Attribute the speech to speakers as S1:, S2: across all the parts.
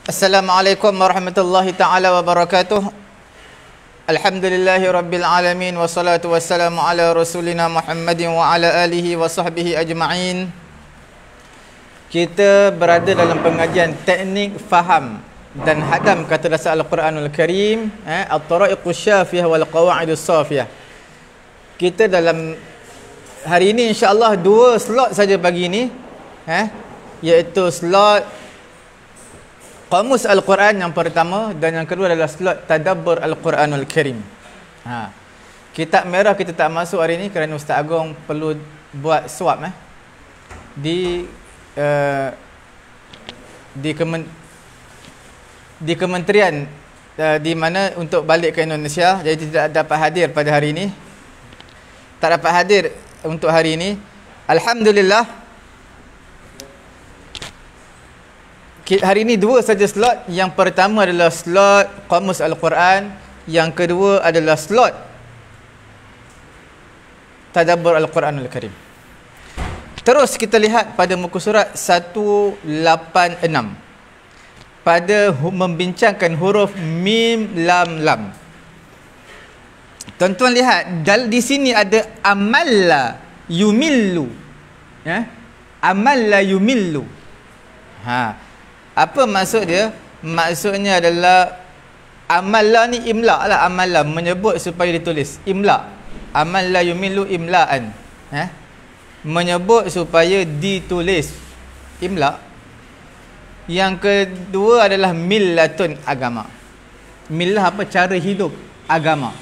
S1: Assalamualaikum warahmatullahi ta'ala wabarakatuh. Alhamdulillahi rabbil alamin. Wassalatu wassalamu ala rasulina Muhammadin wa ala alihi wa sahbihi ajma'in. Kita berada dalam pengajian teknik faham dan hadam kata dasar Al-Quranul Karim, At-Tara'iqus Syafiyah wal Qawa'idus Safiyah. Kita dalam hari ini insya-Allah 2 slot saja pagi ini, iaitu slot Qamus Al-Quran yang pertama, dan yang kedua adalah slot Tadabbur Al-Quranul Karim. Kitab merah kita tak masuk hari ini kerana Ustaz Agong perlu buat swab di kementerian di mana untuk balik ke Indonesia, jadi tidak dapat hadir pada hari ini. Tak dapat hadir untuk hari ini. Alhamdulillah, hari ini 2 saja slot. Yang pertama adalah slot Qamus Al-Quran, yang kedua adalah slot Tadabbur Al-Quranul Karim. Terus kita lihat pada muka surat 186 pada membincangkan huruf mim lam lam. Tuan-tuan lihat di sini ada amalla yumillu, amalla yumillu. Apa maksud dia? Maksudnya adalah amalla ni imla lah. Amalla menyebut supaya ditulis. Imla. Amalla yumilu imlaan. Menyebut supaya ditulis. Imla. Yang kedua adalah millatun, agama. Millah apa? Cara hidup agama.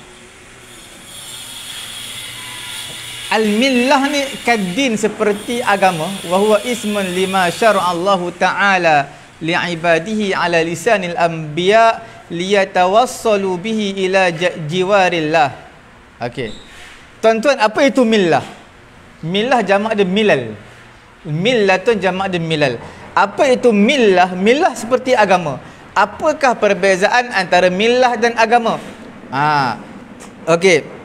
S1: Al-millah ni kadin, seperti agama. Wa huwa ismun lima syara'allahu ta'ala li'ibadihi ala lisanil anbiya liyatawassalu bihi ila jiwarillah. Okey. Tuan-tuan, apa itu millah? Millah jamak dia milal. Millatun jamak dia milal. Apa itu millah? Millah seperti agama. Apakah perbezaan antara millah dan agama? Okey.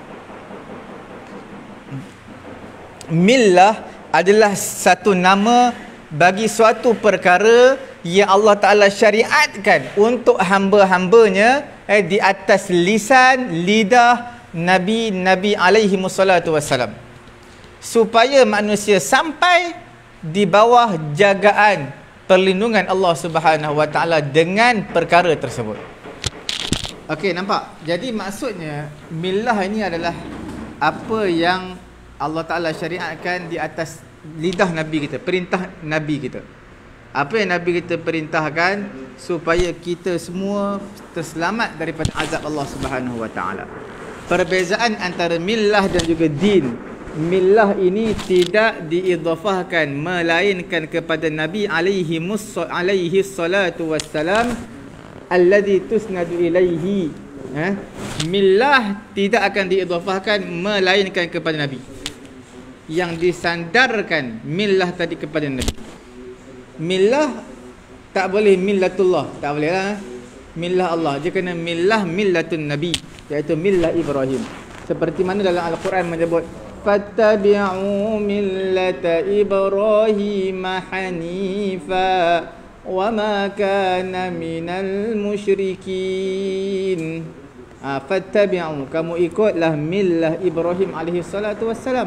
S1: Millah adalah satu nama bagi suatu perkara yang Allah Ta'ala syariatkan untuk hamba-hambanya di atas lisan, lidah Nabi-Nabi alaihi wassalatu wassalam, supaya manusia sampai di bawah jagaan perlindungan Allah Subhanahu Wa Ta'ala dengan perkara tersebut. Okey, nampak? Jadi maksudnya millah ini adalah apa yang Allah Ta'ala syariatkan di atas lidah Nabi kita, perintah Nabi kita. Apa yang Nabi kita perintahkan supaya kita semua terselamat daripada azab Allah Subhanahu Wa Ta'ala. Perbezaan antara millah dan juga din. Millah ini tidak diidhafahkan melainkan kepada Nabi alaihi salatu wassalam alladhi tusnadu ilaihi. Millah tidak akan diidhafahkan melainkan kepada Nabi. Yang disandarkan millah tadi kepada Nabi. Millah tak boleh millatullah, tak boleh lah. Millah Allah, dia kena millah millatun Nabi, iaitu millah Ibrahim. Seperti mana dalam Al-Quran menyebut fattabi'u millata Ibrahim hanifa wa ma kana minal musyrikin. Fattabi'u, kamu ikutlah millah Ibrahim alaihi salatu wassalam.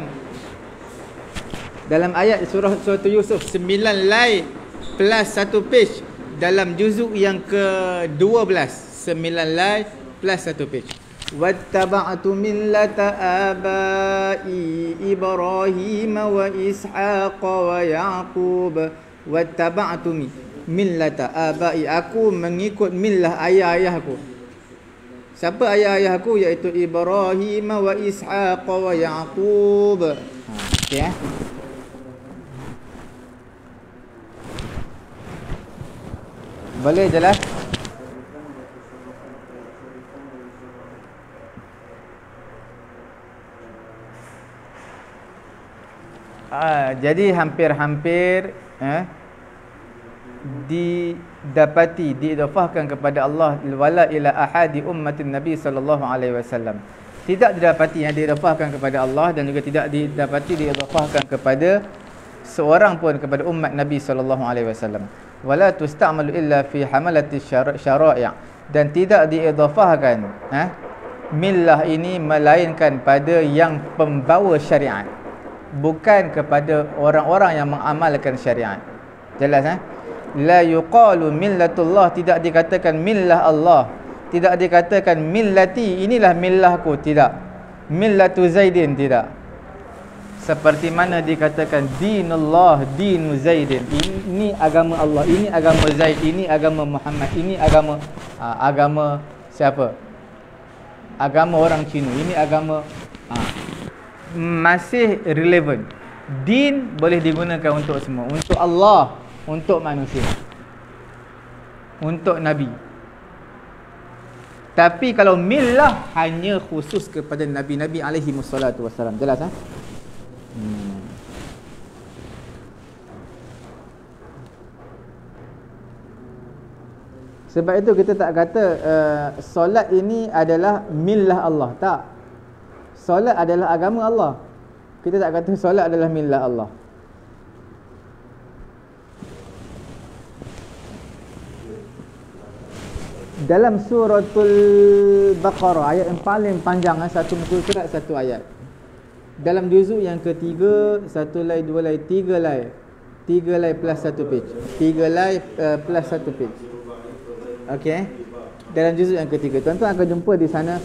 S1: Dalam ayat surah Yusuf 9 line plus 1 page dalam juzuk yang ke-12, 9 line plus 1 page. Wattaba'tu millata abai Ibrahim wa Ishaq wa Yaqub. Wattaba'tu millata abai, aku mengikut millah ayah-ayahku. Siapa ayah-ayahku? Iaitu Ibrahim wa Ishaq wa Yaqub. Okey. Boleh jelas? Jadi hampir-hampir didapati, diidhafahkan kepada Allah wala ila ahadi ummatin Nabi sallallahu alaihi wasallam. Tidak didapati yang diidhafahkan kepada Allah, dan juga tidak didapati diidhafahkan kepada seorang pun kepada umat Nabi sallallahu alaihi wasallam. wala tusta'malu illa fi hamalati syara'i', dan tidak diidhafahkan millah ini melainkan pada yang pembawa syariat, bukan kepada orang-orang yang mengamalkan syariat. Jelas la yuqalu millatullah, tidak dikatakan millah Allah, tidak dikatakan millati, inilah millahku, tidak. Millatu Zaidin, tidak. Seperti mana dikatakan dinullah, dinu Zaidin, ini agama Allah, ini agama Zaid, ini agama Muhammad, ini agama agama siapa? Agama orang Cina, ini agama masih relevan. Din boleh digunakan untuk semua, untuk Allah, untuk manusia, untuk Nabi. Tapi kalau millah hanya khusus kepada Nabi-Nabi alaihi wassalatu wassalam. Jelas Sebab itu kita tak kata solat ini adalah millah Allah. Tak. Solat adalah agama Allah. Kita tak kata solat adalah millah Allah. Dalam suratul Baqarah, ayat yang paling panjang, satu muka surat satu ayat. Dalam juzuk yang ketiga, satu lay, dua lay, tiga lay plus satu page, tiga lay plus satu page. Okey, dalam juzuk yang ketiga, tuan-tuan akan jumpa di sana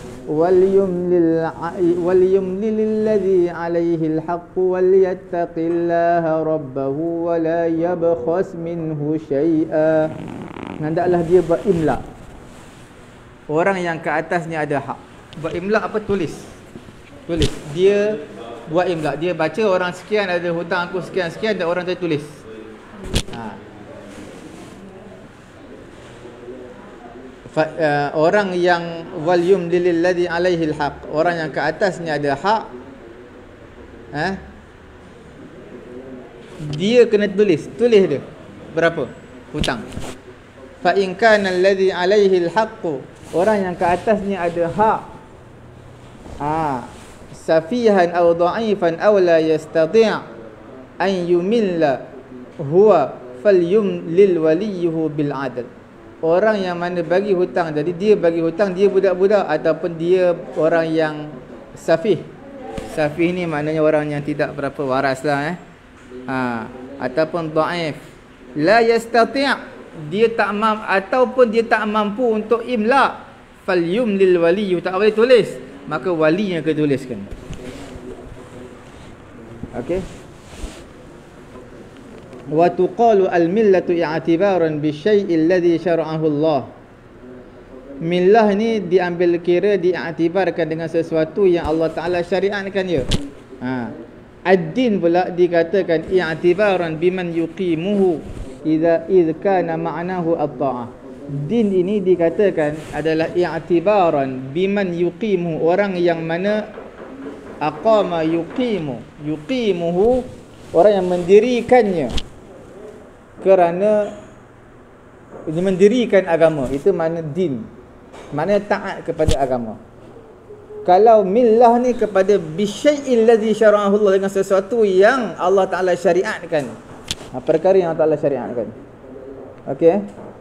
S1: waliyumlil ladzi alaihi alhaq walyattaqillaha rabbahu wa la yabkhas minhu syai'a. Hendaklah dia berimla, orang yang ke atasnya ada hak. Buat imla apa? Tulis. Dia buat imla. Dia baca orang sekian ada hutang aku sekian-sekian, dan orang tu tulis. Orang yang walyum lil ladzi alaihi alhaq, orang yang ke atasnya ada hak, dia kena tulis dia berapa hutang. Fa in kana alladhi alaihi alhaq, orang yang ke atasnya ada hak, safihan aw dha'ifan aw la yastati' an yumilla huwa falyumlil waliyuhu bil adl. Orang yang mana bagi hutang, jadi dia bagi hutang, dia budak-budak ataupun dia orang yang safih. Safih ni maknanya orang yang tidak berapa waras lah, ataupun dha'if, la yastati', dia tak mampu ataupun dia tak mampu untuk imla, falyumlil waliyyu, tak boleh tulis, maka walinya kena tuliskan. Okey. Wa tuqalu al-millatu i'tibaran bi syai'il ladzi syara'ahu Allah. Millah ni diambil kira, diiktibarkan dengan sesuatu yang Allah Taala syariatkan dia. Ad-din pula dikatakan i'tibaran biman yuqimuhu idza kana ma'nahu at-ta'ah. Din ini dikatakan adalah i'tibaran biman yuqimuhu, orang yang mana aqama yuqimuhu, orang yang mendirikannya, kerana mendirikan agama, itu makna din, makna taat kepada agama. Kalau millah ni kepada bisyai'il ladzi syara'ahu Allah, dengan sesuatu yang Allah Taala syariatkan, perkara yang Allah Taala syariatkan. Okey.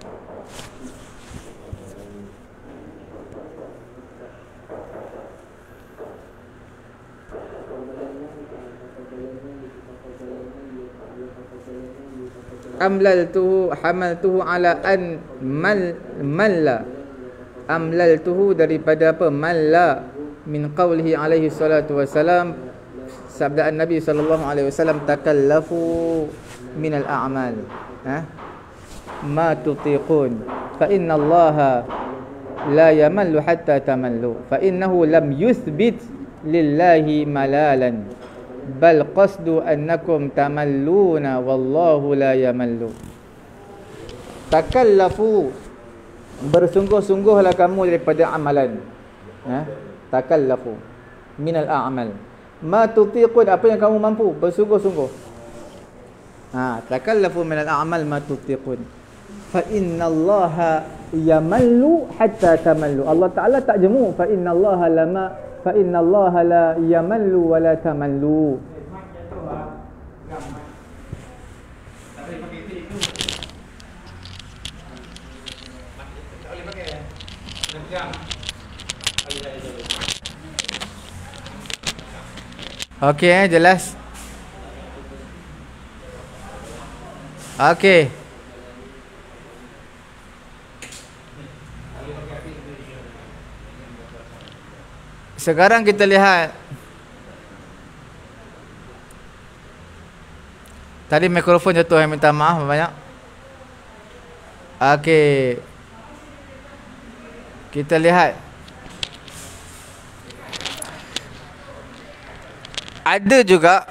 S1: hamaltuhu ala an malla. Amlaltuhu daripada apa? Malla, min qawlihi alaihi salatu wassalam, sabdaan Nabi sallallahu alaihi wasallam, takallafu min al-a'mal ma tutiqun fa inna Allaha la yamallu hatta tamallu fa innahu lam yuthbit lillahi malalan bal qasdu annakum tamalluna wallahu la yamallu. Takallafu, bersungguh-sungguhlah kamu daripada amalan. Takallafu minal a'mal ma tutiqun, apa yang kamu mampu, bersungguh-sungguh. Takallafu minal a'mal ma tutiqun fa innallaha yamallu hatta tamallu. Allah Taala tak jemu, fa innallaha la yamallu wa la tamallu. Okey, jelas. Okey. Sekarang kita lihat. Tadi mikrofon jatuh, saya minta maaf banyak. Okey. Kita lihat. Ada juga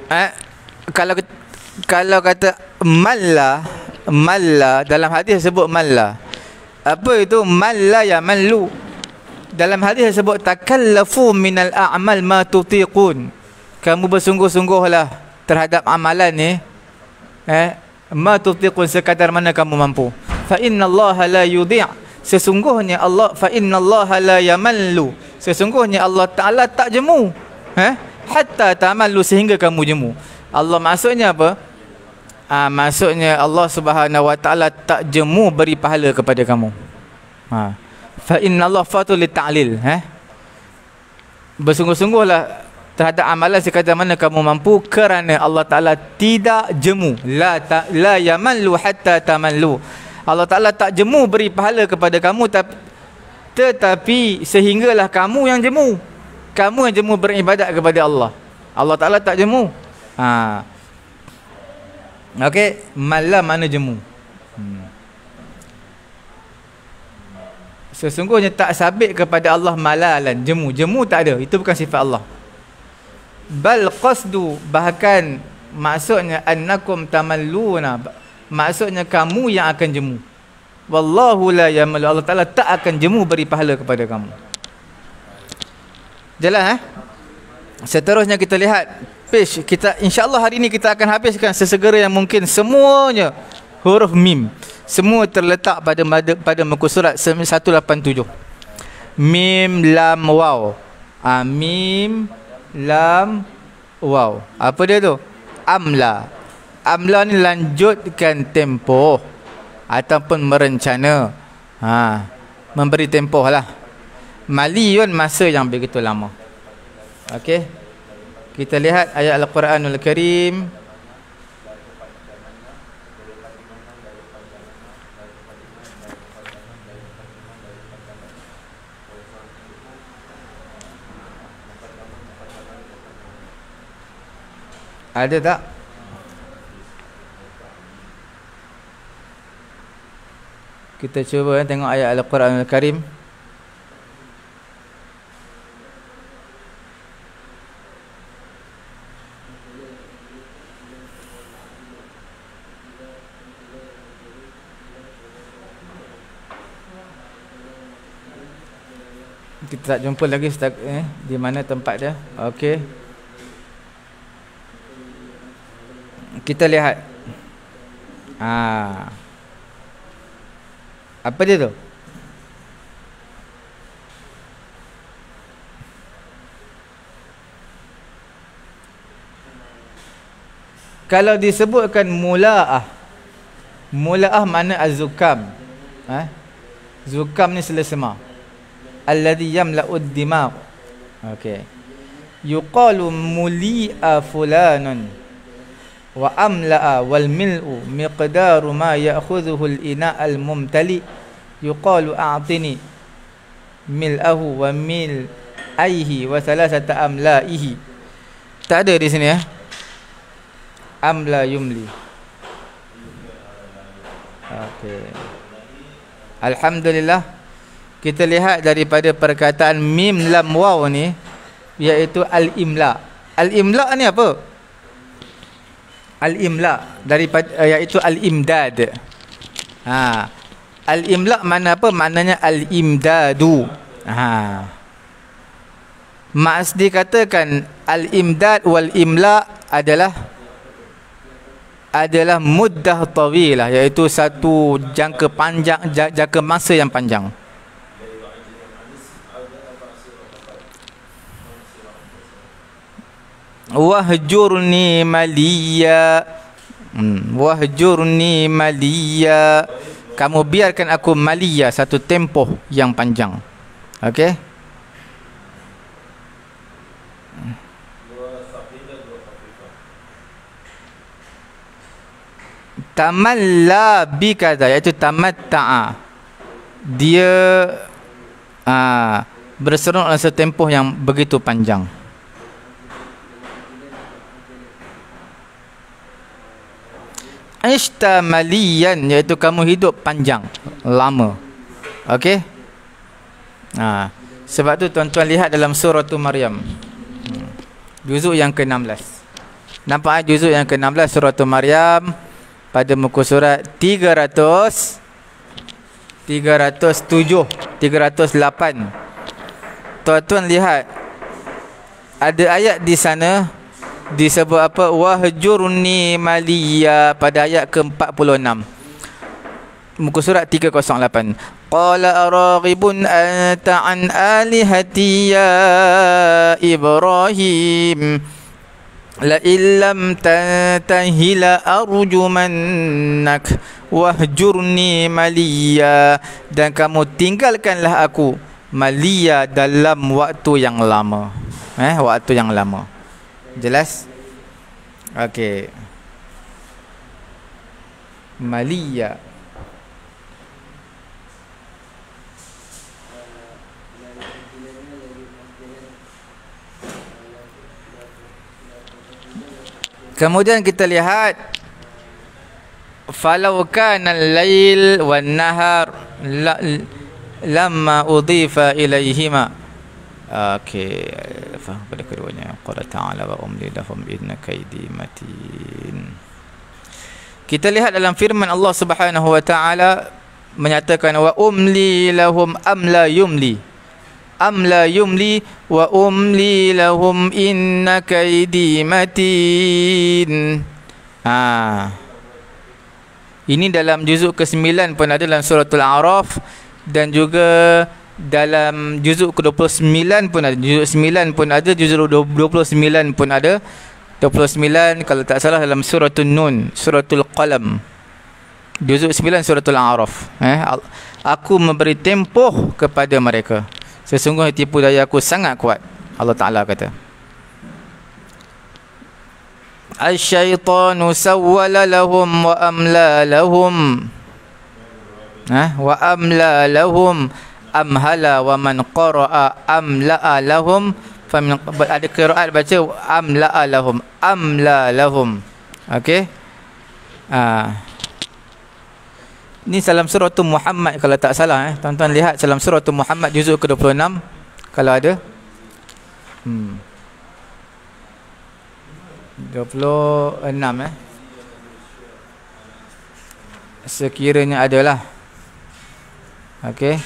S1: kalau kata malla dalam hadis sebut malla. Apa itu malla ya mallu? Dalam hadis sebut takallafu minal a'mal ma tutiqun. Kamu bersungguh-sungguhlah terhadap amalan ni ma tutiqun, sekadar mana kamu mampu. Fa innallaha la yudhi', sesungguhnya Allah, fa innallaha la yamallu, sesungguhnya Allah Taala tak jemu. Hatta tamallu, sehingga kamu jemu. Allah maksudnya apa? Maksudnya Allah Subhanahu wa taala tak jemu beri pahala kepada kamu. Fa innallaha fatul ta'lil, bersungguh-sungguhlah terhadap amalan sekadar mana kamu mampu, kerana Allah Taala tidak jemu. La yamallu hatta tamallu. Allah Taala tak jemu beri pahala kepada kamu, tetapi sehinggalah kamu yang jemu. Kamu yang jemu beribadat kepada Allah. Allah Ta'ala tak jemu. Okey, malam mana jemu. Sesungguhnya tak sabit kepada Allah malalan, jemu. Jemu tak ada, itu bukan sifat Allah. Bal qasdu, bahkan maksudnya annakum tamalluna, maksudnya kamu yang akan jemu. Wallahu la yamallu, Allah Ta'ala tak akan jemu beri pahala kepada kamu. Jelas Seterusnya kita lihat page kita. InsyaAllah hari ini kita akan habiskan sesegera yang mungkin semuanya huruf mim. Semua terletak pada muka surat 187. Mim lam waw. Mim lam waw. Apa dia tu? Amla. Amla ni lanjutkan tempoh ataupun merencana. Memberi tempoh lah. Maliyun, masa yang begitu lama. Okey. Kita lihat ayat Al-Quranul Karim. Ada tak? Kita cuba tengok ayat Al-Quranul Karim. Kita tak jumpa lagi di mana tempat dia. Okey. Kita lihat. Apa dia tu? Kalau disebutkan mula'ah. Mula'ah mana az-zukam. Zukam ni selesema. Alladhi yamla'ud dimag. Okey. Yuqalu muli'a fulanun wa amla'a wal mil'u miqdaru ma ya'khudhuhu al-ina' al-mumtali. Yuqalu a'tini mil'ahu wa mil'aihi wa thalathata amla'ihi. Tak ada di sini amla yumli. Okey. Alhamdulillah. Kita lihat daripada perkataan mim lam waw ni, iaitu al-imla. Al-imla ni apa? Al-imla daripada iaitu al-imdad. Al-imla mana apa? Maknanya al-imdadu. Maksud dikatakan al-imdad wal imla adalah muddah tawilah, iaitu satu jangka panjang, jangka masa yang panjang. Wahjurni maliya. Wahjurni maliya. Kamu biarkan aku maliya, satu tempoh yang panjang. Okey. Tamalla bi kaza, iaitu tamatta'a. Dia berseronok dalam setempoh yang begitu panjang. Ishta maliyan, iaitu kamu hidup panjang, lama. Okey. Sebab tu tuan-tuan lihat dalam surah Maryam, juzuk yang ke-16. Nampak juzuk yang ke-16 surah Maryam pada muka surat 307, 308. Tuan-tuan lihat ada ayat di sana disebut apa? Wahjurni maliya, pada ayat ke-46. Muka surat 308. Qala araghibun anta an alihati ya Ibrahim la illam tantahi la arjumannak wahjurni maliya, dan kamu tinggalkanlah aku maliya, dalam waktu yang lama. Waktu yang lama. Jelas? Okey. Maliya. Kemudian kita lihat falau kana al-lail wan nahar lamma udhifa ilaihima. Okey, faham pada keduanya. Qala ta'ala wa umli lahum inna kaidi matin. Kita lihat dalam firman Allah Subhanahu wa taala menyatakan wa umli lahum amla yumli. Amla yumli wa umli lahum inna kaidi matin. Ini dalam juzuk ke-9 pun ada dalam suratul A'raf, dan juga dalam juzuk ke-29 pun ada. Juzuk 9 pun ada, juzuk 29 pun ada. 29 kalau tak salah dalam suratul Nun, suratul Qalam. Juzuk 9 suratul A'raf. Aku memberi tempoh kepada mereka, sesungguhnya tipu daya aku sangat kuat. Allah Ta'ala kata, asyaitanu sawwala lahum wa amla lahum. Wa amla lahum, amhala wa man qara'a amla'a lahum. Ada qiraat baca amla'a lahum, amla lahum. Okey. Ini dalam surah Muhammad kalau tak salah. Tuan-tuan lihat dalam surah Muhammad juzuk ke-26 kalau ada. 26 sekiranya adalah. Okey.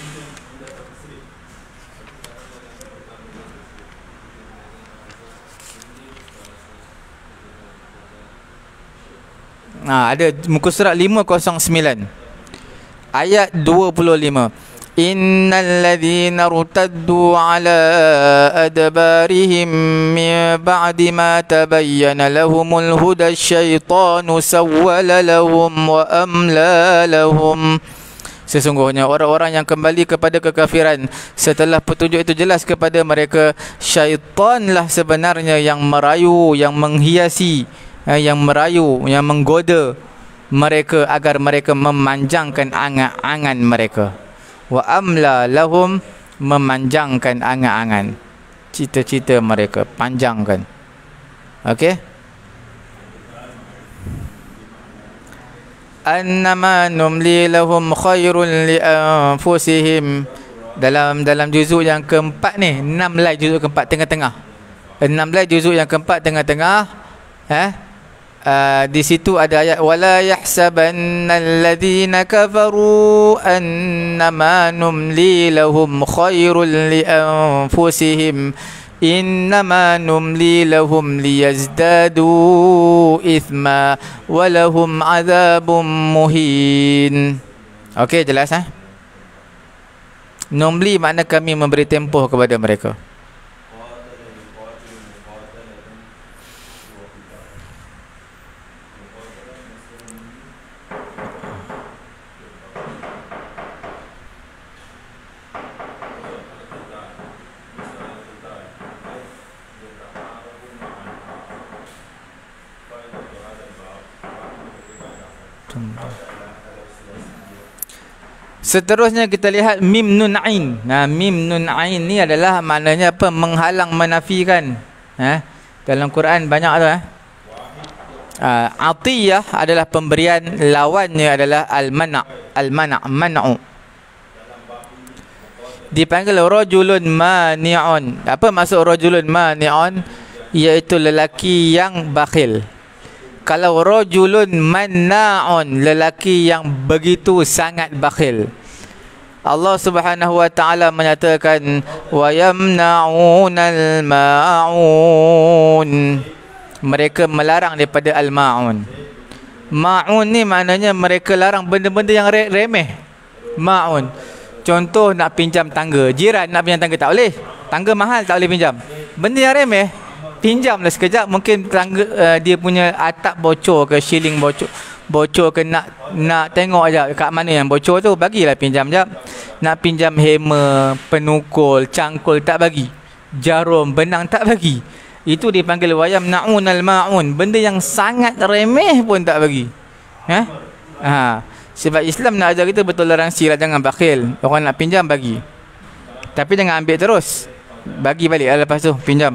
S1: Ada muka surat 509 ayat 25. Innal ladzina rtaddu ala adbarihim min ba'di ma tabayyana lahumul huda asyaitanu sawwala lahum wa amla lahum. Sesungguhnya orang-orang yang kembali kepada kekafiran setelah petunjuk itu jelas kepada mereka, syaitanlah sebenarnya yang merayu, yang menghiasi, yang merayu, yang menggoda mereka agar mereka memanjangkan angan-angan mereka. Wa amla lahum, memanjangkan angan-angan, cita-cita mereka, panjangkan. Okey. Annama numli lahum khairul li anfusihim. Dalam juzuk yang keempat ni, 16 juzuk keempat tengah-tengah. 16 juzuk yang keempat tengah-tengah. Di situ ada ayat wala yahsabannal ladzina kafaru annama numli lahum khairul li anfusihim innama numli lahum liyazdadu ithma walahum azabun muhin. Okey, jelas Numli makna kami memberi tempoh kepada mereka. Seterusnya kita lihat mim nun ain. Nah, mim nun ain ni adalah maknanya apa? Menghalang, menafikan. Dalam Quran banyak tu. Atiyah adalah pemberian, lawannya adalah al-mana'. Al-mana', man'u. Dipanggil rajulun mani'un. Apa maksud rajulun mani'un? Iaitu lelaki yang bakhil. Kalau rajulun manna'un, lelaki yang begitu sangat bakhil. Allah Subhanahu wa taala menyatakan wa yamna'unal ma'un. Mereka melarang daripada al-ma'un. Ma'un ni maknanya mereka larang benda-benda yang remeh. Ma'un. Contoh nak pinjam tangga. Jiran nak pinjam tangga tak boleh. Tangga mahal tak boleh pinjam. Benda yang remeh pinjamlah sekejap. Mungkin tangga dia punya atap bocor ke, shilling bocor ke, nak tengok aja kat mana yang bocor tu, bagilah pinjam jap. Nak pinjam hammer, penukul, cangkul tak bagi. Jarum, benang tak bagi. Itu dipanggil wayam na'unal ma'un. Benda yang sangat remeh pun tak bagi. Sebab Islam nak ajar kita betul toleransi lah, jangan bakhil. Orang nak pinjam bagi. Tapi jangan ambil terus. Bagi balik lah lepas tu pinjam.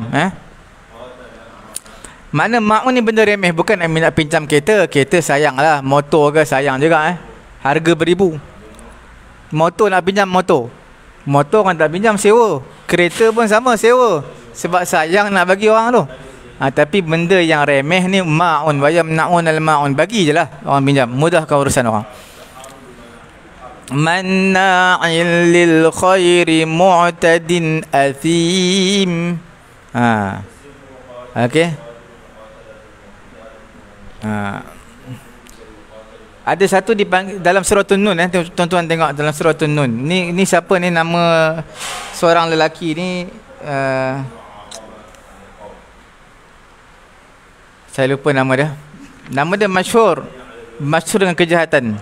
S1: Mana ma'un ni benda remeh. Bukan nak pinjam kereta. Kereta sayang lah. Motor ke sayang juga. Harga beribu. Motor nak pinjam motor. Motor kan tak pinjam, sewa. Kereta pun sama, sewa. Sebab sayang nak bagi orang tu. Tapi benda yang remeh ni ma'un, wayam na'un al-ma'un. Bagi je lah orang pinjam. Mudahkan urusan orang. Manna'il lil khairi mu'tadin athim. Okey. Ada satu dalam surah An-Nun. Tuan-tuan tengok dalam surah An-Nun. Ni siapa ni, nama seorang lelaki ni, saya lupa nama dia. Nama dia masyhur dengan kejahatan.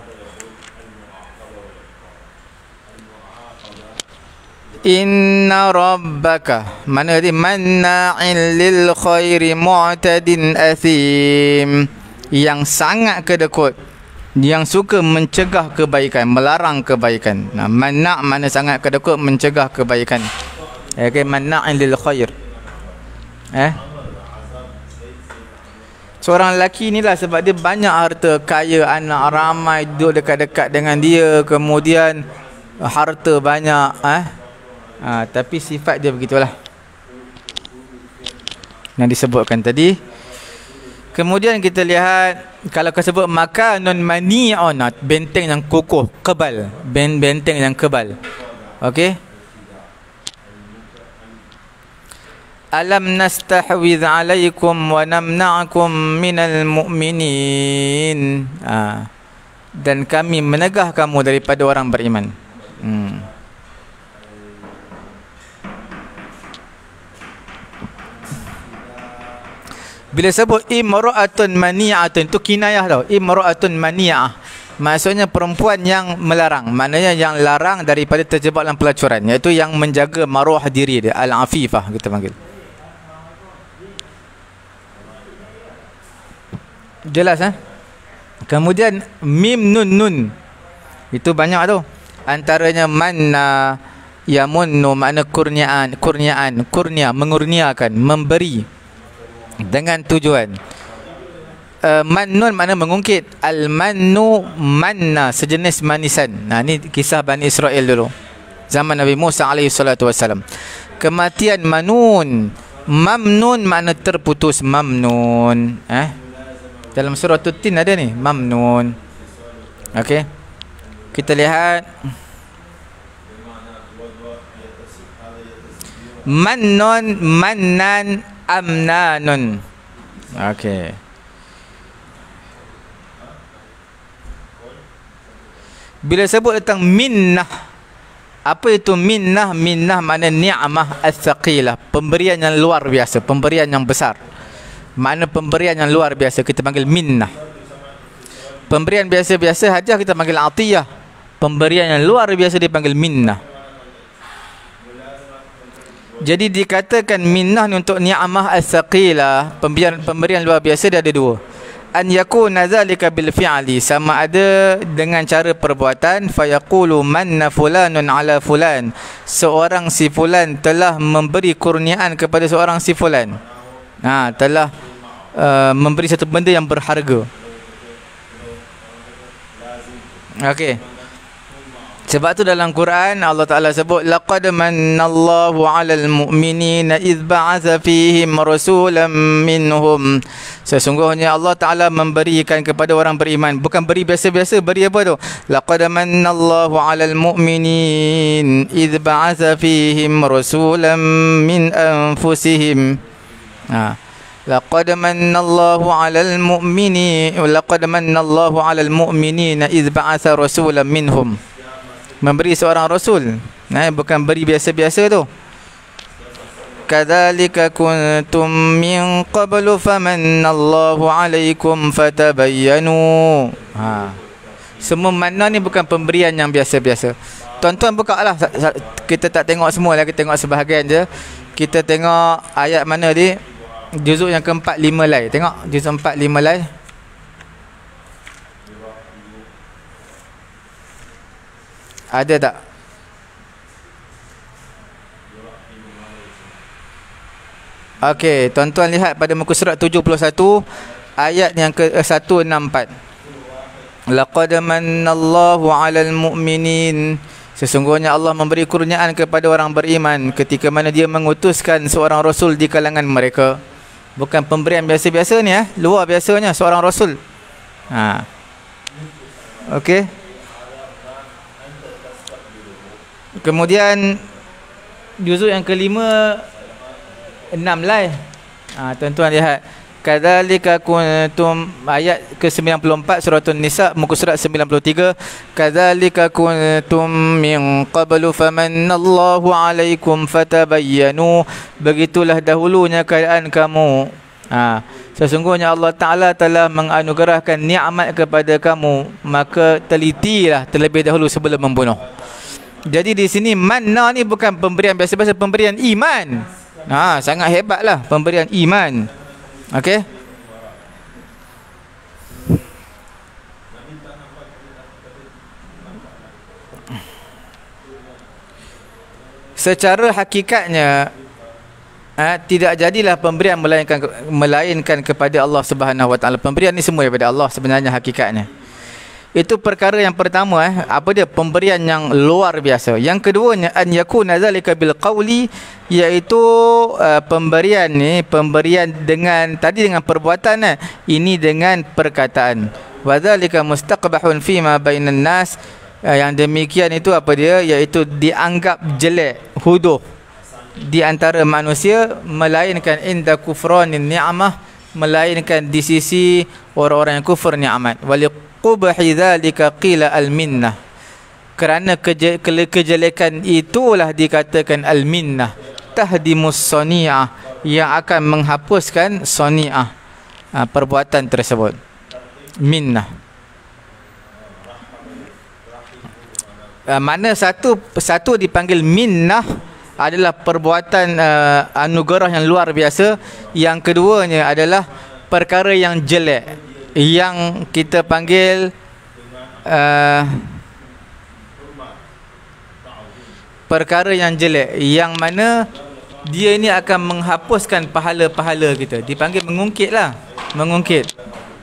S1: Inna rabbaka, mana dia? Manna'il lil khairi mu'tadin athim. Yang sangat kedekut, yang suka mencegah kebaikan, melarang kebaikan. Manna' mana sangat kedekut, mencegah kebaikan. Manna'il lil khair. Seorang lelaki ni lah, sebab dia banyak harta, kaya, anak ramai duduk dekat-dekat dengan dia, kemudian harta banyak, tapi sifat dia begitulah yang disebutkan tadi. Kemudian kita lihat, kalau kita sebut makanun mani'un, benteng yang kokoh, kebal, benteng yang kebal. Okey. Alam nastahwidh alaikum wa namna'akum minal mu'minin. Dan kami menegah kamu daripada orang beriman. Bila sebut imra'atun mani'atun, itu kinayah tau. Imra'atun mani'ah, maksudnya perempuan yang melarang. Maknanya yang larang daripada terjebak dalam pelacuran, iaitu yang menjaga maruah diri dia. Al-afifah kita panggil. Jelas Kemudian mim nun nun, itu banyak tu. Antaranya manna, yamunnu, makna kurniaan, kurnia, mengurniakan, memberi dengan tujuan. Mannun makna mengungkit. Al-mannu, manna, sejenis manisan. Ni kisah Bani Israel dulu, zaman Nabi Musa alaihi salatu wassalam. Kematian manun. Mamnun makna terputus. Mamnun dalam surah At-Tin ada ni, mamnun. Okey, kita lihat mannun, mannan, amnanun. Okey. Bila sebut tentang minnah, apa itu minnah? Minnah makna ni'mah as-saqilah, pemberian yang luar biasa, pemberian yang besar. Makna pemberian yang luar biasa kita panggil minnah. Pemberian biasa-biasa hadiah kita panggil atiyah. Pemberian yang luar biasa dipanggil minnah. Jadi dikatakan minnah ni untuk ni'mah as-saqilah, pemberian luar biasa, dia ada dua. an yakuna dzalika bil fi'li, sama ada dengan cara perbuatan. Fayaqulu manna fulanun ala fulan, seorang si fulan telah memberi kurniaan kepada seorang si fulan. Telah memberi satu benda yang berharga. Okey. Sebab tu dalam Quran Allah Ta'ala sebut laqad mannallahu 'alal mu'minina idh ba'atha fihim rasulan minhum. Sesungguhnya Allah Ta'ala memberikan kepada orang beriman, bukan beri biasa-biasa, beri apa tu? Laqad mannallahu 'alal mu'minin idh ba'atha fihim rasulan min anfusihim. Laqad mannallahu 'alal mu'minin laqad mannallahu 'alal mu'minina idh ba'atha rasulan minhum. Memberi seorang rasul, bukan beri biasa-biasa tu. Kadzalika kuntum min qablu famannallahu 'alaikum fatabayyanu. Semua makna ni bukan pemberian yang biasa-biasa. Tuan-tuan buka lah. Kita tak tengok semua lah, kita tengok sebahagian je. Kita tengok ayat mana di juzuk yang keempat 5 lai. Tengok juzuk 4 5 lai. Ada tak? Okey, tuan-tuan lihat pada muka surat 71 ayat yang ke 164. Laqad mannallahu 'alal mu'minin, sesungguhnya Allah memberi kurniaan kepada orang beriman ketika mana dia mengutuskan seorang rasul di kalangan mereka. Bukan pemberian biasa-biasa ni, luar biasanya seorang rasul. Okey. Kemudian juzuk yang kelima 6 lai. Tuan-tuan lihat, kadzalika kuntum, ayat ke-94 surah An-Nisa muka surat 93. Kadzalika kuntum min qablu famannallahu 'alaikum fatabayyanu, begitulah dahulunya keadaan kamu. Sesungguhnya Allah Ta'ala telah menganugerahkan nikmat kepada kamu, maka telitilah terlebih dahulu sebelum membunuh. Jadi di sini manna ni bukan pemberian biasa-biasa, pemberian iman. Sangat hebatlah pemberian iman. Okey. Secara hakikatnya tidak jadilah pemberian melainkan kepada Allah Subhanahu Wa Taala. Pemberian ni semua daripada Allah sebenarnya hakikatnya. Itu perkara yang pertama, apa dia? Pemberian yang luar biasa. Yang keduanya an yakuna zalika bil qawli, iaitu pemberian ni, pemberian dengan tadi dengan perbuatan, ini dengan perkataan. Wa zalika mustaqbahun fi ma bainan nas, yang demikian itu apa dia? Iaitu dianggap jelek, huduh di antara manusia, melainkan inda kufranin ni'mah, melainkan di sisi orang-orang yang kufur nikmat. Qubhi dzalika qila al-minnah, kerana kejelekan itulah dikatakan al-minnah, tahdimus sani'ah, yang akan menghapuskan sani'ah, perbuatan tersebut. Minnah, mana satu dipanggil minnah adalah perbuatan anugerah yang luar biasa. Yang keduanya adalah perkara yang jelek, yang kita panggil perkara yang jelek, yang mana dia ini akan menghapuskan pahala-pahala kita. Dipanggil mengungkit lah, mengungkit.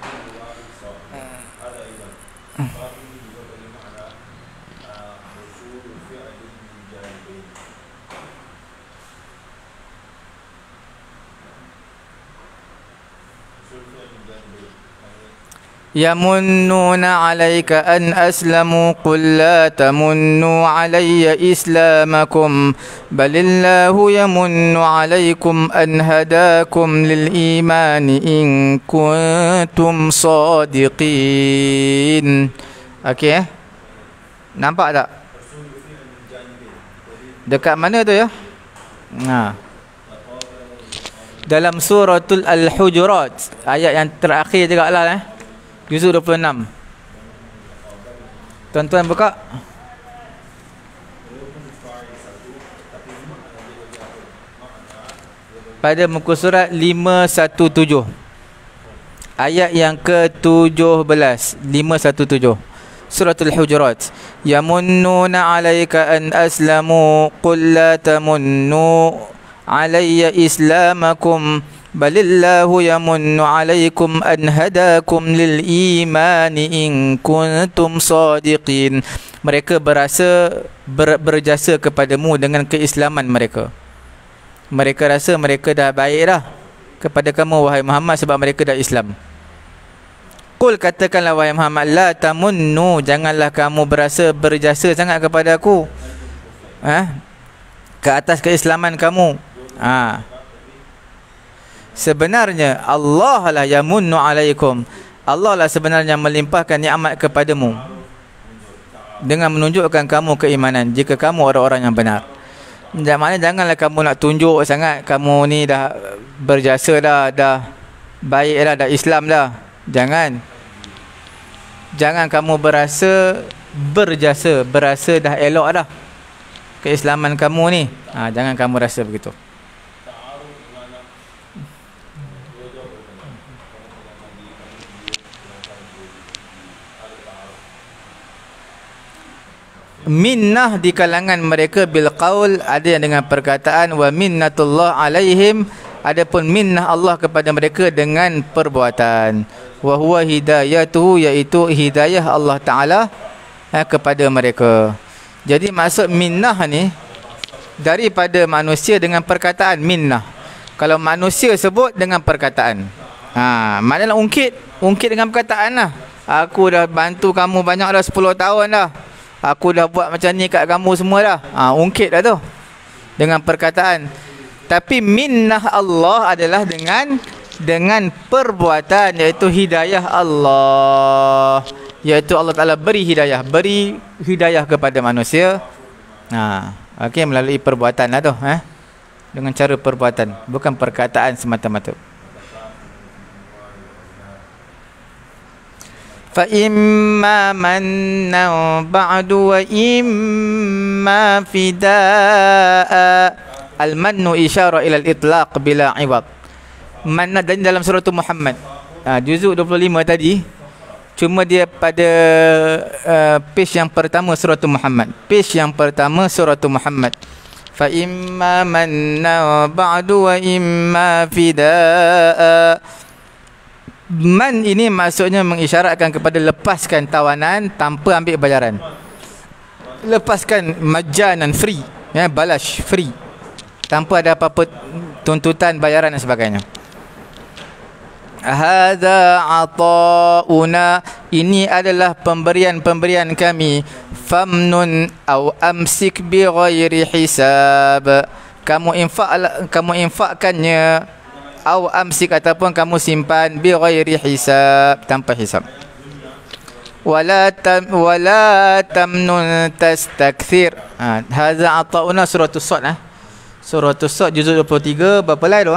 S1: Yamunnuna 'alaika an aslamu qul la tamunnu 'alayya islamakum balillahu yamunnu 'alaykum an hadakum lil imani in kuntum sadiqin. Okey, nampak tak? Dekat mana tu ya? Dalam suratul Al-Hujurat, ayat yang terakhir juga lah, juzuk 26. Tuan-tuan buka. Pada muka surat 517. Ayat yang ke-17, 517. Suratul Hujurat. Yamunnuna 'alaika an aslamu qul la tamunnu 'alayya islamakum balillahu yamunnu 'alaikum an hadakum lil imani in kuntum shadiqin. Mereka berjasa kepadamu dengan keislaman mereka. Mereka rasa mereka dah baik dah kepada kamu wahai Muhammad sebab mereka dah Islam. Qul, katakanlah wahai Muhammad, la tamunnu, janganlah kamu berjasa sangat kepada aku ke atas keislaman kamu. Sebenarnya Allah lah yamunnu alaikum. Allah lah sebenarnya melimpahkan nikmat kepadamu dengan menunjukkan kamu keimanan jika kamu orang-orang yang benar. Janganlah kamu nak tunjuk sangat kamu ni dah berjasa dah baik dah Islam dah. Jangan kamu berasa dah elok dah keislaman kamu ni. Jangan kamu rasa begitu. Minnah di kalangan mereka bil qaul, ada yang dengan perkataan, wa minnatullah alaihim, adapun minnah Allah kepada mereka dengan perbuatan. Wa huwa hidayatuhu, iaitu hidayah Allah Taala kepada mereka. Jadi maksud minnah ni daripada manusia dengan perkataan minnah. Kalau manusia sebut dengan perkataan, maknanya ungkit dengan perkataan lah. Aku dah bantu kamu banyak dah, 10 tahun dah. Aku dah buat macam ni kat kamu semua dah. Ungkit dah tu dengan perkataan. Tapi minnah Allah adalah dengan perbuatan, iaitu hidayah Allah. Iaitu Allah Ta'ala beri hidayah kepada manusia. Okey, melalui perbuatan lah tu. Dengan cara perbuatan, bukan perkataan semata-mata. Fa imma manna ba'du wa imma fidaa. Al-mannu isyara ila al-itlaq bila iwad. Manna dan dalam surah Muhammad, juzuk 25 tadi, cuma dia pada page yang pertama surah Muhammad. Page yang pertama surah Muhammad. Fa imma manna ba'du wa imma fidaa. Man ini maksudnya mengisyaratkan kepada lepaskan tawanan tanpa ambil bayaran. Lepaskan majanan, free, balash, free, tanpa ada apa-apa tuntutan bayaran dan sebagainya. Hadza ata'una, ini adalah pemberian kami. Famnun au amsik bi ghairi hisab, kamu infakkannya, au amsik ataupun kamu simpan, bi ghairi hisab, tanpa hisab. Wala tamnun tastakthir. Hadza ata'una surah As-Sad. Surah As-Sad juzuk 23, berapa lai tu?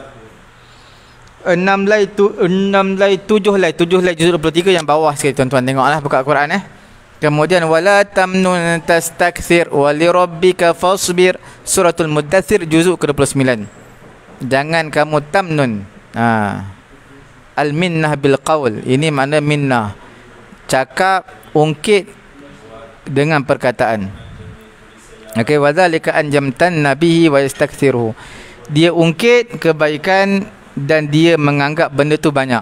S1: 6 lai 7 lai juzuk 23 yang bawah sikit, tuan-tuan tengoklah, buka Quran. Kemudian wala tamnun tastakthir wa li rabbika fasbir, suratul Muddathir juzuk ke-29. Jangan kamu tamnun. Al-minnah bil qaul, ini makna minnah, cakap, ungkit dengan perkataan. Okey, wadzalika anjamtan nabihi wa yastakthiruhu, dia ungkit kebaikan dan dia menganggap benda tu banyak.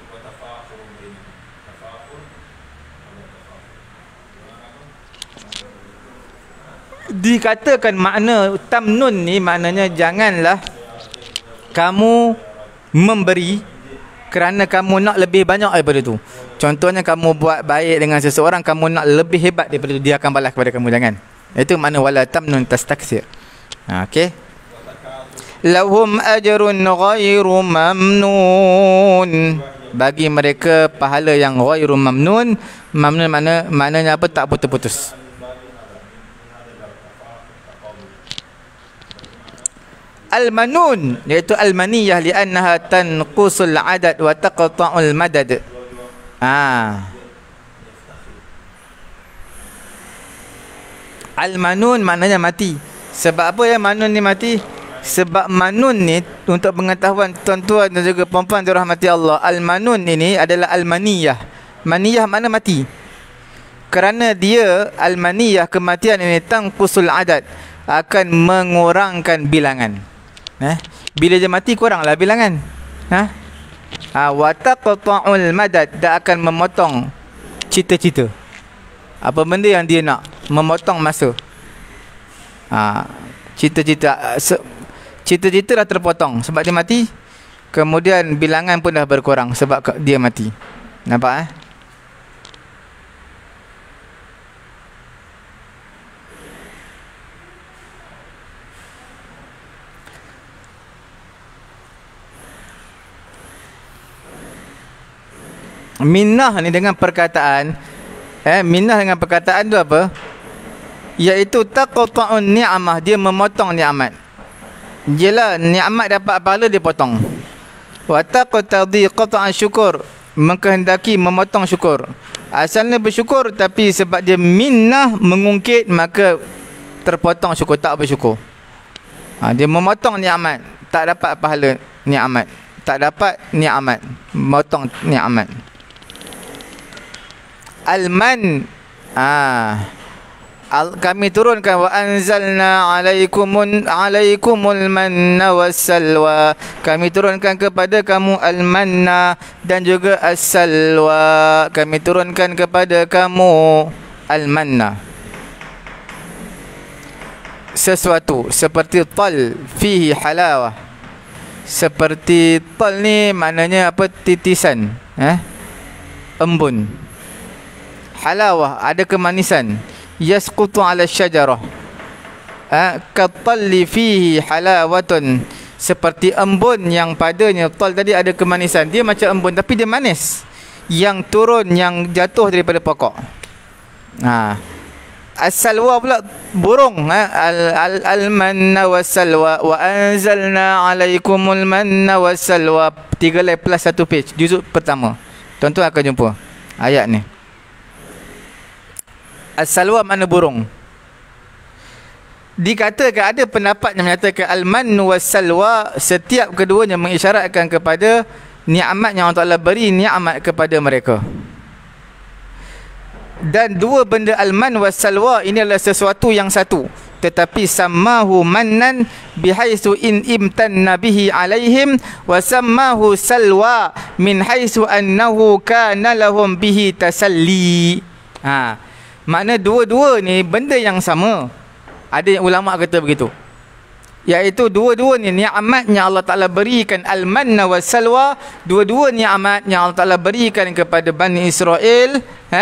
S1: Dikatakan makna tamnun ni, maknanya janganlah kamu memberi kerana kamu nak lebih banyak daripada tu. Contohnya kamu buat baik dengan seseorang, kamu nak lebih hebat daripada tu, dia akan balas kepada kamu. Jangan. Itu makna wala tamnun tastakthir. Okey. Lahum ajrun ghairu mamnun, bagi mereka pahala yang ghairu mamnun. Mamnun maknanya apa? Tak putus-putus. Al-manun, iaitu al-maniyah, li'annaha tanqusul adad wa taqta'ul madad. Al-manun maknanya mati. Sebab apa manun ni mati? Sebab manun ni, untuk pengetahuan tuan-tuan dan juga puan-puan dirahmati Allah, al-manun ini adalah al-maniyah. Maniyah mana mati. Kerana dia al-maniyah, kematian ini tangkusul adad, akan mengurangkan bilangan. Bila dia mati kuranglah bilangan. Wa taqta'ul madad, dia akan memotong cita-cita. Apa benda yang dia nak, memotong masa. Cita-cita dah terpotong sebab dia mati. Kemudian bilangan pun dah berkurang sebab dia mati. Nampak Minnah ni dengan perkataan minnah dengan perkataan tu apa? Iaitu taqta'un ni'amah, dia memotong nikmat. Jelah nikmat dapat pahala dia potong. Wa taqtadi qat'a syukur, mengkehendaki memotong syukur. Asalnya bersyukur tapi sebab dia minnah mengungkit, maka terpotong syukur, tak bersyukur. Dia memotong nikmat, tak dapat pahala nikmat, tak dapat nikmat, memotong nikmat. Al-man, kami turunkan, wa anzalna alaikumul manna wassalwa, kami turunkan kepada kamu al-manna dan juga as-salwa, kami turunkan kepada kamu al-manna, sesuatu seperti tal fihi halawah. Seperti tal ni maknanya apa? Titisan, embun. Halawah, ada kemanisan. Yasqutu ala syajarah, katalli fihi halawatun, seperti embun yang padanya tal tadi ada kemanisan. Dia macam embun tapi dia manis, yang turun, yang jatuh daripada pokok. As-salwa pula burung. Al-manna was-salwa, wa anzalna alaikumul manna was-salwa. 3 line plus 1 page, juzuk pertama. Tuan-tuan akan jumpa ayat ni. As-salwa mana burung. Dikatakan, ada pendapat yang menyatakan al-mannu was-salwa, setiap keduanya mengisyaratkan kepada nikmat yang Allah Ta'ala beri nikmat kepada mereka. Dan dua benda al-man was-salwa ini adalah sesuatu yang satu, tetapi sammahu mannan bihaisu in imtanna bihi alaihim, wa sammahu salwa min haisu annahu kana lahum bihi tasalli. Makna dua-dua ni benda yang sama. Ada yang ulama kata begitu, iaitu dua-dua ni nikmat yang Allah Ta'ala berikan, al-manna was-salwa, dua-dua nikmat yang Allah Ta'ala berikan kepada Bani Israel,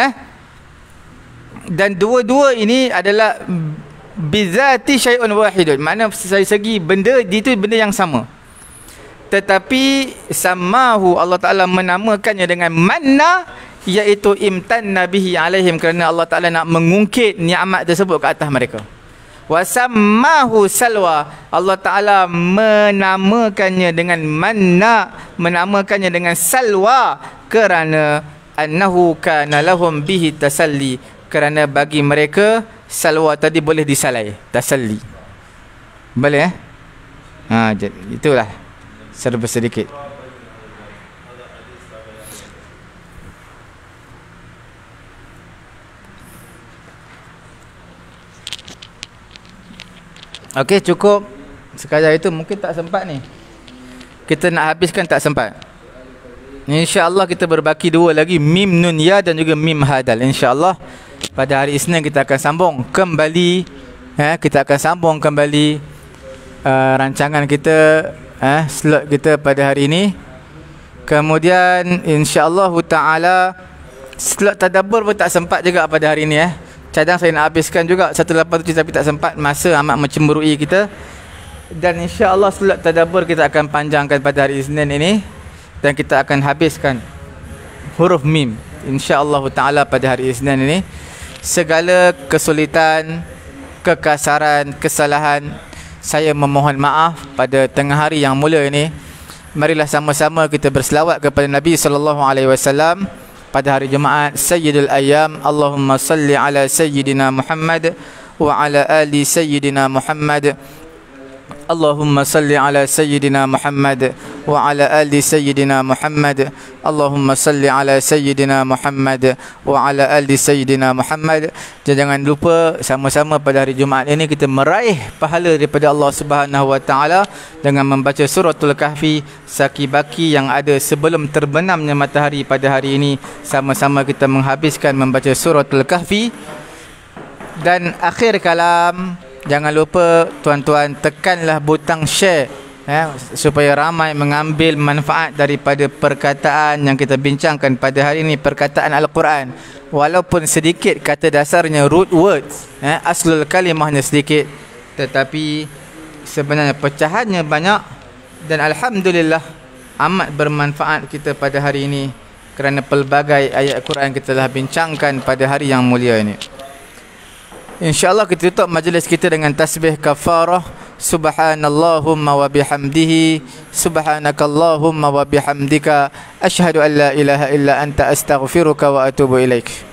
S1: dan dua-dua ini adalah bizati syai'un wahidun, makna dari segi benda itu benda yang sama, tetapi samahu, Allah Ta'ala menamakannya dengan manna, iaitu imtanna bihi alaihim, kerana Allah Ta'ala nak mengungkit nikmat tersebut ke atas mereka. Wasammahu salwa, Allah Ta'ala menamakannya dengan manna, menamakannya dengan salwa, kerana annahu kana lahum bihi tasalli, kerana bagi mereka salwa tadi boleh disalai, tasalli. Boleh itulah serba sedikit. Okey, cukup sekadar itu. Mungkin tak sempat ni, kita nak habiskan tak sempat. InsyaAllah kita berbaki dua lagi, mim nun ya dan juga mim hadal. InsyaAllah pada hari Isnin kita akan sambung kembali, kita akan sambung kembali rancangan kita, slot kita pada hari ini. Kemudian insyaAllah ta'ala slot tadabbur pun tak sempat juga pada hari ini. Cadang saya nak habiskan juga 187 tapi tak sempat, masa amat mencemburui kita. Dan insya-Allah slot tadabbur kita akan panjangkan pada hari Isnin ini, dan kita akan habiskan huruf mim insya-Allah taala pada hari Isnin ini. Segala kesulitan, kekasaran, kesalahan, saya memohon maaf pada tengah hari yang mulia ini. Marilah sama-sama kita berselawat kepada Nabi sallallahu alaihi wasallam pada hari Jumaat Sayyidul Ayyam. Allahumma salli ala Sayyidina Muhammad wa ala ali Sayyidina Muhammad.
S2: Allahumma salli ala Sayyidina Muhammad wa ala ali Sayyidina Muhammad. Allahumma salli ala Sayyidina Muhammad wa ala ali Sayyidina Muhammad. Dan jangan lupa sama-sama pada hari Jumaat ini kita meraih pahala daripada Allah Subhanahu wa taala dengan membaca suratul Kahfi, saki-baki yang ada sebelum terbenamnya matahari pada hari ini. Sama-sama kita menghabiskan membaca suratul Kahfi. Dan akhir kalam, jangan lupa tuan-tuan tekanlah butang share supaya ramai mengambil manfaat daripada perkataan yang kita bincangkan pada hari ini, perkataan Al-Quran. Walaupun sedikit kata dasarnya root words, aslul kalimahnya sedikit, tetapi sebenarnya pecahannya banyak. Dan alhamdulillah amat bermanfaat kita pada hari ini kerana pelbagai ayat Quran kita telah bincangkan pada hari yang mulia ini. InsyaAllah kita tutup majlis kita dengan tasbih kafarah. Subhanallahumma wa bihamdihi, subhanakallahumma wa bihamdika, asyhadu an la ilaha illa anta astaghfiruka wa atubu ilaik.